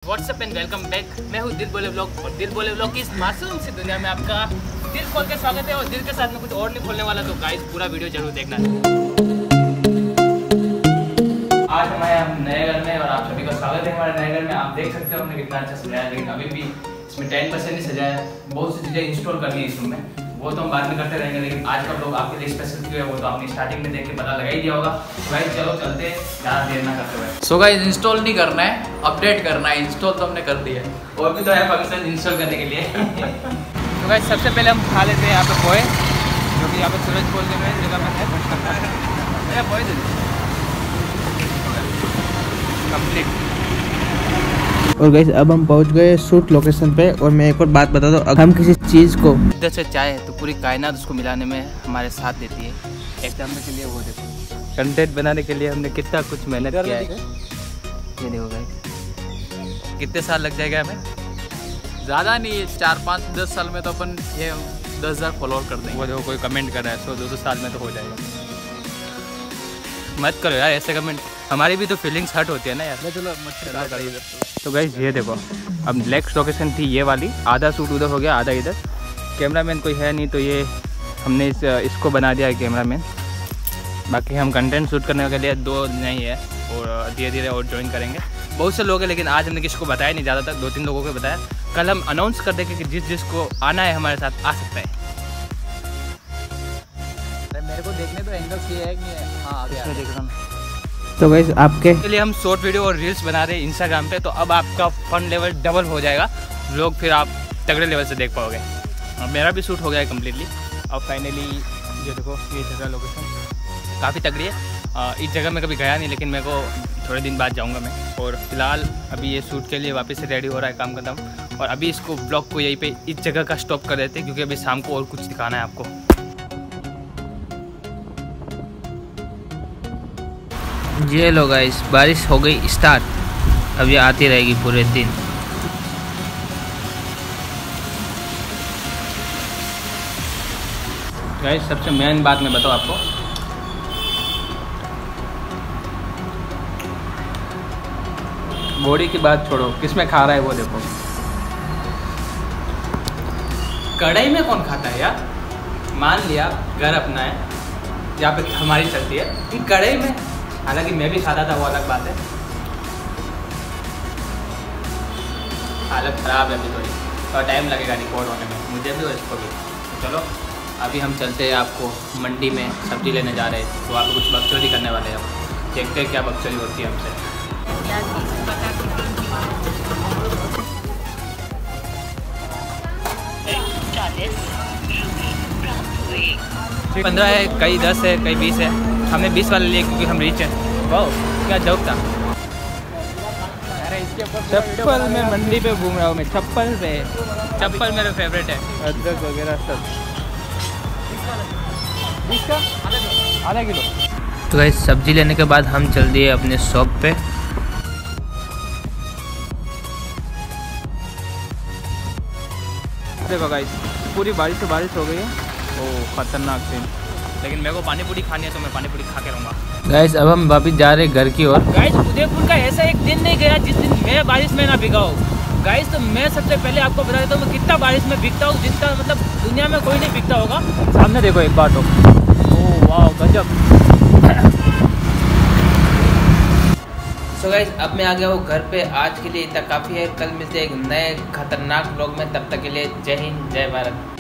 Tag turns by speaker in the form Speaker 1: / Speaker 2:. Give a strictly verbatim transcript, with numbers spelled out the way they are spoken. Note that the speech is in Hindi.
Speaker 1: WhatsApp and welcome back. मैं हूँ दिल बोले व्लॉग और दिल बोले व्लॉग की इस मासूम सी दुनिया में आपका दिल खोल के स्वागत है। और दिल के साथ में कुछ और नहीं खोलने वाला, तो गाइस पूरा वीडियो जरूर देखना। आज हमारे हम नए घर में और आप सभी का स्वागत है हमारे नए घर में। आप देख सकते हो हमने कितना अच्छा सजाया, लेकिन अभी भी इसमें टेन परसेंट नहीं सजाया है। बहुत सी चीज़ें इंस्टॉल करनी है इस रूम में, वो तो हम बाद में करते रहेंगे। लेकिन आज का ब्लॉग आपके लिए स्पेशल क्यों है वो तो आपने स्टार्टिंग में देख के पता लगा ही दिया होगा। गाइस चलो चलते हैं, ज़्यादा देर ना करते हुए।
Speaker 2: सो गाइस इंस्टॉल नहीं करना है, अपडेट करना है। इंस्टॉल तो हमने कर दिया है,
Speaker 1: और भी तो है फंक्शन इंस्टॉल करने के लिए। तो गाइस सबसे पहले हम खा लेते हैं यहाँ पे पोहे, जो कि यहाँ पे सूरज पोल के में जगह में है। पोहे दे कंप्लीट।
Speaker 3: और गाइस अब हम पहुंच गए शूट लोकेशन पे। और मैं एक और बात बता दूं, हम किसी चीज़ को
Speaker 1: इधर से चाहे तो पूरी कायनात उसको मिलाने में हमारे साथ देती है। एग्जाम्पल के लिए वो देखो, कंटेंट बनाने के लिए हमने कितना कुछ मेहनत किया है। ये देखो गाइस कितने साल लग जाएगा हमें।
Speaker 2: ज़्यादा नहीं है, चार पाँच दस साल में तो अपन ये दस हज़ार फॉलोअर कर देंगे।
Speaker 1: वो देखो कोई कमेंट कर रहा है, सौ दो सौ साल में तो हो जाएगा। मत करो यार ऐसे कमेंट, हमारी भी तो फीलिंग्स हर्ट होती है ना यार।
Speaker 2: चलो
Speaker 1: तो गाइस ये देखो, अब नेक्स्ट लोकेशन थी ये वाली। आधा शूट उधर हो गया, आधा इधर। कैमरामैन कोई है नहीं, तो ये हमने इस इसको बना दिया है कैमरामैन। बाकी हम कंटेंट शूट करने के लिए दो नहीं है, और धीरे धीरे और ज्वाइन करेंगे। बहुत से लोग हैं, लेकिन आज हमने किसी को बताया नहीं, ज़्यादातर दो तीन लोगों को बताया। कल हम अनाउंस कर देंगे कि जिस जिसको आना है हमारे साथ आ सकता है।
Speaker 2: मेरे को देखने तो एंगल्स ये है कि हाँ आगे
Speaker 1: देख रहा हूँ।
Speaker 3: तो गाइस आपके
Speaker 1: के लिए हम शॉर्ट वीडियो और रील्स बना रहे हैं इंस्टाग्राम पे, तो अब आपका फन लेवल डबल हो जाएगा। लोग फिर आप तगड़े लेवल से देख पाओगे। और मेरा भी शूट हो गया है कम्प्लीटली। अब फाइनली ये देखो, ये जगह लोकेशन काफ़ी तगड़ी है। आ, इस जगह में कभी गया नहीं, लेकिन मेरे को थोड़े दिन बाद जाऊंगा मैं। और फिलहाल अभी ये शूट के लिए वापस से रेडी हो रहा है काम खत्म। और अभी इसको ब्लॉग को यहीं पे इस जगह का स्टॉप कर देते हैं, क्योंकि अभी शाम को और कुछ दिखाना है आपको। ये लो गाइस, बारिश हो गई स्टार्ट, अब ये आती रहेगी पूरे दिन। गाइस सबसे मेन बात मैं बताऊँ आपको, बॉडी की बात छोड़ो, किसमें खा रहा है वो देखो। कढ़ाई में कौन खाता है यार। मान लिया घर अपना है, यहाँ पे हमारी चलती है, इन कढ़ाई में। हालांकि मैं भी खाता था, वो अलग बात है। हालत ख़राब है अभी थोड़ी, और टाइम लगेगा रिकॉर्ड होने में, मुझे भी और इसको भी। तो चलो अभी हम चलते हैं, आपको मंडी में सब्जी लेने जा रहे हैं। तो आप कुछ बकचोदी करने वाले हैं, हम देखते हैं क्या बकचोदी होती है हमसे। पंद्रह है, कई दस है, कई बीस है। हमने बीस वाले लिए क्योंकि हम रीच हैं। वाह क्या जोक था। चप्पल में मंडी पे घूम रहा हूँ मैं, चप्पल पे। चप्पल मेरा फेवरेट है। अदरक वगैरह सब बीस का आधा किलो। तो गाइस सब्जी लेने के बाद हम चल दिए अपने शॉप पे। देखो गाइस पूरी बारिश से बारिश हो गई है। ओह खतरनाक सीन, लेकिन मेरे को पानी पूरी खानी है, तो मैं पानी पूरी खा के रहूँगा। गाइस अब हम वापस जा रहे हैं घर की ओर। गाइस उदयपुर का ऐसा एक दिन नहीं गया जिस दिन मैं बारिश में ना भीगा हूँ। गाइस तो मैं सबसे पहले आपको बता देता हूँ मैं कितना बारिश में भीगता हूँ, जितना मतलब दुनिया में कोई नहीं भीगता होगा। सामने देखो एक बार तो, ओह वाह गजब। सो गाइस अब मैं आ गया हूँ घर पे। आज के लिए इतना काफ़ी है, कल मिलते हैं एक नए खतरनाक ब्लॉग में। तब तक के लिए जय हिंद जय भारत।